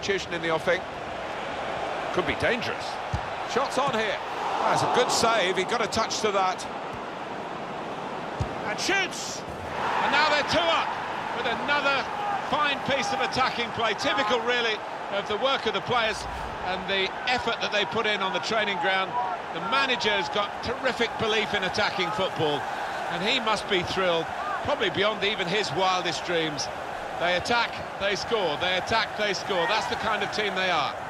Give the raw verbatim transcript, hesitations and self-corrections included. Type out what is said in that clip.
substitution in the offing. Could be dangerous. Shots on here. That's a good save, he got a touch to that. And shoots! And now they're two up with another fine piece of attacking play. Typical, really, of the work of the players and the effort that they put in on the training ground. The manager's got terrific belief in attacking football, and he must be thrilled, probably beyond even his wildest dreams. They attack, they score, they attack, they score. That's the kind of team they are.